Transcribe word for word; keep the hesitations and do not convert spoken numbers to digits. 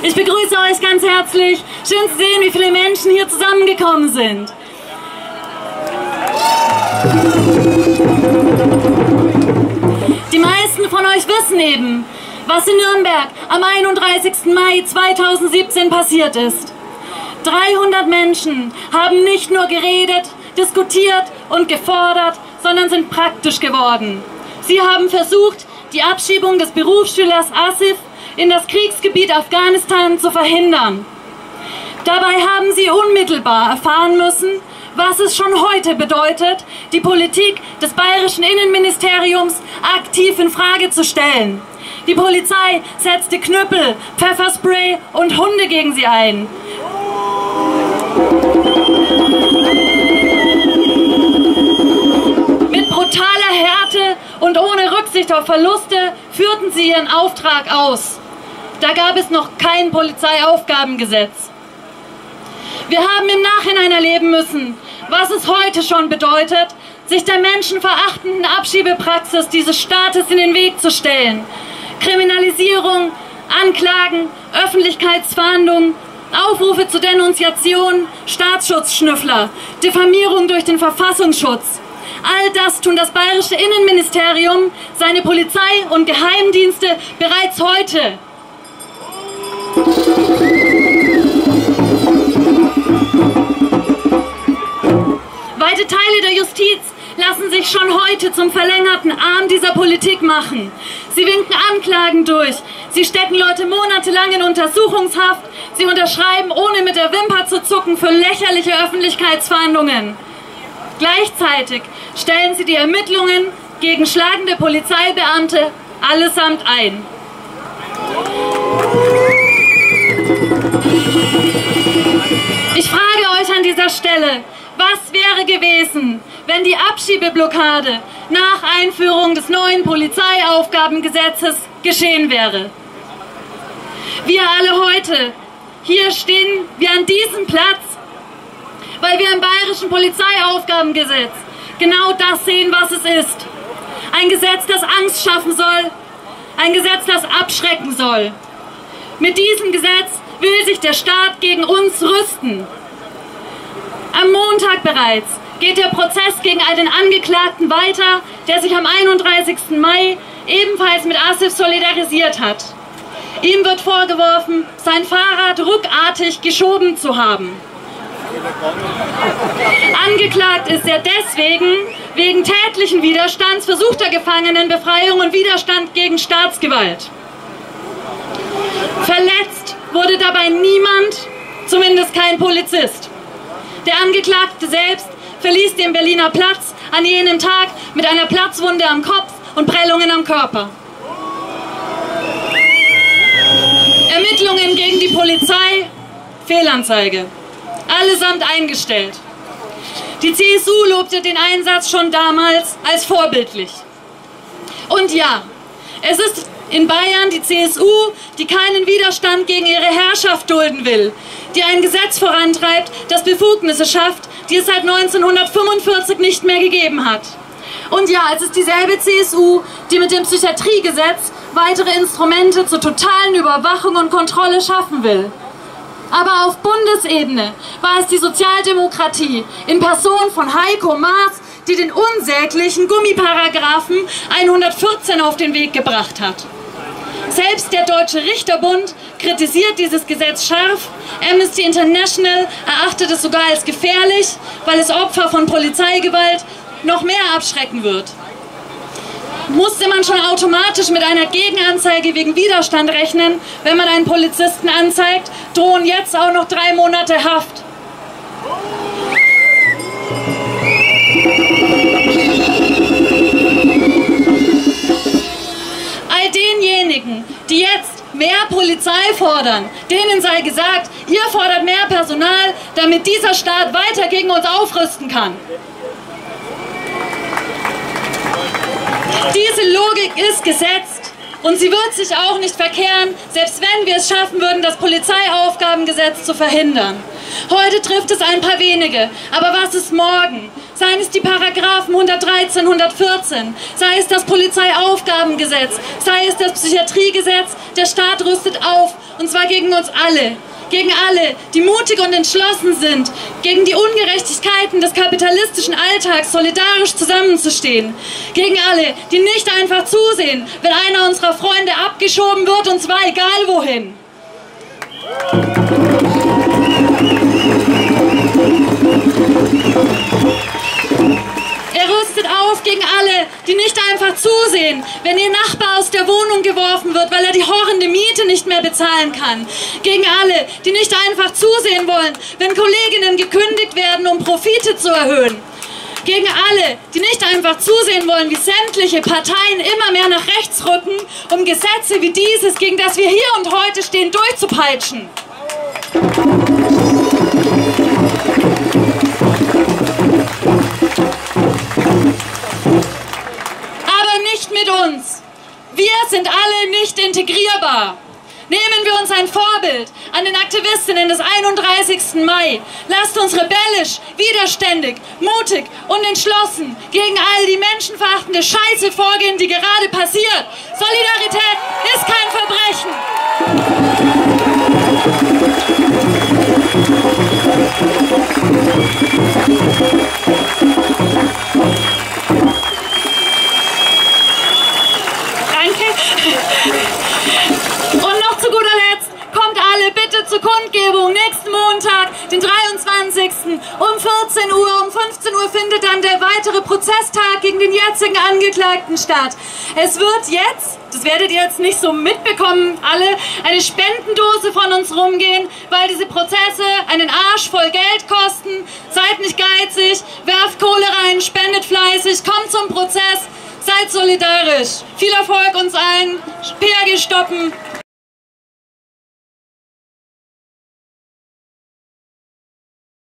Ich begrüße euch ganz herzlich. Schön zu sehen, wie viele Menschen hier zusammengekommen sind. Die meisten von euch wissen eben, was in Nürnberg am einunddreißigsten Mai zweitausendsiebzehn passiert ist. dreihundert Menschen haben nicht nur geredet, diskutiert und gefordert, sondern sind praktisch geworden. Sie haben versucht, die Abschiebung des Berufsschülers Asif in das Kriegsgebiet Afghanistan zu verhindern. Dabei haben sie unmittelbar erfahren müssen, was es schon heute bedeutet, die Politik des bayerischen Innenministeriums aktiv in Frage zu stellen. Die Polizei setzte Knüppel, Pfefferspray und Hunde gegen sie ein. Mit brutaler Härte und ohne Rücksicht auf Verluste führten sie ihren Auftrag aus. Da gab es noch kein Polizeiaufgabengesetz. Wir haben im Nachhinein erleben müssen, was es heute schon bedeutet, sich der menschenverachtenden Abschiebepraxis dieses Staates in den Weg zu stellen. Kriminalisierung, Anklagen, Öffentlichkeitsfahndung, Aufrufe zur Denunziation, Staatsschutzschnüffler, Diffamierung durch den Verfassungsschutz. All das tun das bayerische Innenministerium, seine Polizei und Geheimdienste bereits heute. Weite Teile der Justiz lassen sich schon heute zum verlängerten Arm dieser Politik machen. Sie winken Anklagen durch, sie stecken Leute monatelang in Untersuchungshaft, sie unterschreiben, ohne mit der Wimper zu zucken, für lächerliche Öffentlichkeitsfahndungen. Gleichzeitig stellen sie die Ermittlungen gegen schlagende Polizeibeamte allesamt ein. Ich frage euch an dieser Stelle, was wäre gewesen, wenn die Abschiebeblockade nach Einführung des neuen Polizeiaufgabengesetzes geschehen wäre? Wir alle heute, hier stehen wir an diesem Platz, weil wir im bayerischen Polizeiaufgabengesetz genau das sehen, was es ist. Ein Gesetz, das Angst schaffen soll, ein Gesetz, das abschrecken soll. Mit diesem Gesetz will sich der Staat gegen uns rüsten. Am Montag bereits geht der Prozess gegen einen Angeklagten weiter, der sich am einunddreißigsten Mai ebenfalls mit Asif solidarisiert hat. Ihm wird vorgeworfen, sein Fahrrad ruckartig geschoben zu haben. Angeklagt ist er deswegen wegen tätlichen Widerstands, versuchter Gefangenenbefreiung und Widerstand gegen Staatsgewalt. Verletzt wurde dabei niemand, zumindest kein Polizist. Der Angeklagte selbst verließ den Berliner Platz an jenem Tag mit einer Platzwunde am Kopf und Prellungen am Körper. Ermittlungen gegen die Polizei, Fehlanzeige, allesamt eingestellt. Die C S U lobte den Einsatz schon damals als vorbildlich. Und ja, es ist in Bayern die C S U, die keinen Widerstand gegen ihre Herrschaft dulden will, die ein Gesetz vorantreibt, das Befugnisse schafft, die es seit neunzehnhundertfünfundvierzig nicht mehr gegeben hat. Und ja, es ist dieselbe C S U, die mit dem Psychiatriegesetz weitere Instrumente zur totalen Überwachung und Kontrolle schaffen will. Aber auf Bundesebene war es die Sozialdemokratie in Person von Heiko Maas, die den unsäglichen Gummiparagraphen hundertvierzehn auf den Weg gebracht hat. Selbst der Deutsche Richterbund kritisiert dieses Gesetz scharf. Amnesty International erachtet es sogar als gefährlich, weil es Opfer von Polizeigewalt noch mehr abschrecken wird. Musste man schon automatisch mit einer Gegenanzeige wegen Widerstand rechnen, wenn man einen Polizisten anzeigt, drohen jetzt auch noch drei Monate Haft. All denjenigen, die jetzt mehr Polizei fordern, denen sei gesagt, ihr fordert mehr Personal, damit dieser Staat weiter gegen uns aufrüsten kann. Diese Logik ist gesetzt Und sie wird sich auch nicht verkehren, selbst wenn wir es schaffen würden, das Polizeiaufgabengesetz zu verhindern. Heute trifft es ein paar wenige, aber was ist morgen? Seien es die Paragraphen hundertdreizehn, hundertvierzehn, sei es das Polizeiaufgabengesetz, sei es das Psychiatriegesetz, der Staat rüstet auf, und zwar gegen uns alle. Gegen alle, die mutig und entschlossen sind, gegen die Ungerechtigkeiten des kapitalistischen Alltags solidarisch zusammenzustehen. Gegen alle, die nicht einfach zusehen, wenn einer unserer Freunde abgeschoben wird, und zwar egal wohin. Er rüstet auf gegen alle, die nicht einfach zusehen, wenn ihr Nachbar aus der Wohnung geworfen wird, weil er die horrende Miete nicht mehr bezahlen kann. Gegen alle, die nicht einfach zusehen wollen, wenn Kolleginnen gekündigt werden, um Profite zu erhöhen. Gegen alle, die nicht einfach zusehen wollen, wie sämtliche Parteien immer mehr nach rechts rücken, um Gesetze wie dieses, gegen das wir hier und heute stehen, durchzupeitschen. Aber nicht mit uns. Wir sind alle nicht integrierbar. Nehmen wir uns ein Vorbild an den Aktivistinnen des einunddreißigsten Mai. Lasst uns rebellisch, widerständig, mutig und entschlossen gegen all die menschenverachtende Scheiße vorgehen, die gerade passiert. Solidarität ist kein Verbrechen. Und noch zu guter Letzt, kommt alle bitte zur Kundgebung nächsten Montag, den dreiundzwanzigsten um vierzehn Uhr. Um fünfzehn Uhr findet dann der weitere Prozesstag gegen den jetzigen Angeklagten statt. Es wird jetzt, das werdet ihr jetzt nicht so mitbekommen, alle, eine Spendendose von uns rumgehen, weil diese Prozesse einen Arsch voll Geld kosten. Seid nicht geizig, werft Kohle rein, spendet fleißig, kommt zum Prozess. Seid solidarisch. Viel Erfolg uns allen. P A G stoppen.